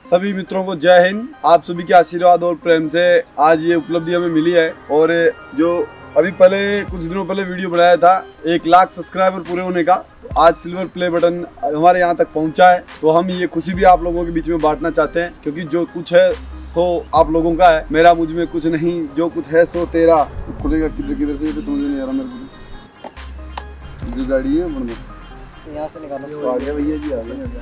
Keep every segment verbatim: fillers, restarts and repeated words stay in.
सभी मित्रों को जय हिंद। आप सभी के आशीर्वाद और प्रेम से आज ये उपलब्धि हमें मिली है। और जो अभी पहले कुछ दिनों पहले वीडियो बनाया था एक लाख सब्सक्राइबर पूरे होने का, तो आज सिल्वर प्ले बटन हमारे यहाँ तक पहुँचा है। तो हम ये खुशी भी आप लोगों के बीच में बांटना चाहते हैं, क्योंकि जो कुछ है सो आप लोगों का है, मेरा मुझ में कुछ नहीं, जो कुछ है सो तेरा। खुलेगा किधर किधर से, ये तो समझ नहीं आ रहा मेरे को। जो गाड़ी है बढ़िया यहाँ से निकालो। तो आ गया भैया जी, आ गया।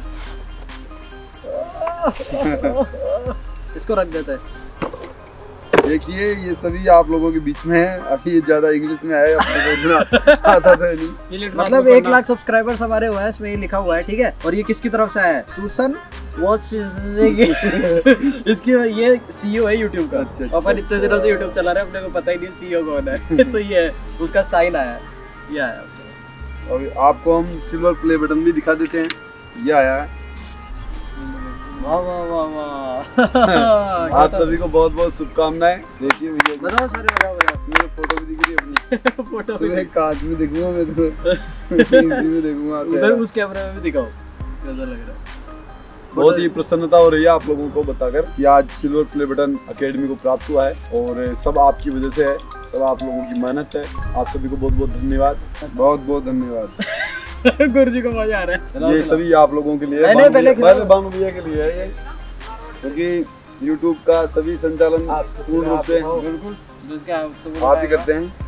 इसको रख देते हैं। देखिए ये सभी आप लोगों के बीच में है। अभी ये ज्यादा इंग्लिश में है, अपने को इतना आता था नहीं। मतलब एक लाख सब्सक्राइबर्स हमारे हुए हैं, इसमें ये लिखा हुआ है, ठीक है। और ये किसकी तरफ से है? सूसन वॉच इसकी ये सीईओ है यूट्यूब का। अच्छा, अपन इतने दिनों से यूट्यूब चला रहे हैं, अपने को पता ही नहीं सीईओ कौन है। तो ये उसका साइन आया है, ये आया। और आपको हम सिल्वर प्ले बटन भी दिखा देते हैं, ये आया है। वाह वाह वाह वाह। आप सभी को बहुत बहुत शुभकामनाएं। देखिए भैया बताओ सारे, बताओ बताओ। मेरे फोटो भी दिख रही है अपनी। फोटो भी कांच में देखूंगा मैं तो। इसी में देखूंगा उधर उस कैमरे में भी दिखाओ कैसा लग रहा है। बहुत ही प्रसन्नता हो रही है आप लोगों को बताकर कि आज सिल्वर प्ले बटन एकेडमी को प्राप्त हुआ है, और सब आपकी वजह से है, सब आप लोगों की मेहनत है। आप सभी को बहुत बहुत धन्यवाद, बहुत बहुत धन्यवाद। गुरु जी को मजा आ रहा है। ये सभी आप लोगों के लिए, पहले पहले बानू भैया के लिए है ये, क्योंकि यूट्यूब का सभी संचालन पूर्ण रूप से बिल्कुल आप ही करते हैं।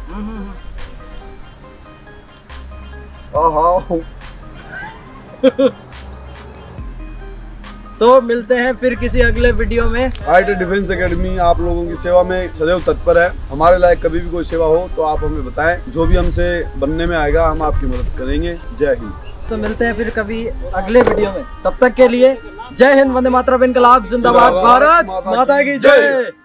तो मिलते हैं फिर किसी अगले वीडियो में। आईटी डिफेंस एकेडमी आप लोगों की सेवा में सदैव तत्पर है। हमारे लायक कभी भी कोई सेवा हो तो आप हमें बताएं, जो भी हमसे बनने में आएगा हम आपकी मदद करेंगे। जय हिंद। तो मिलते हैं फिर कभी अगले वीडियो में, तब तक के लिए जय हिंद, वंदे मातरम, इनकलाब जिंदाबाद, भारत माता की जय।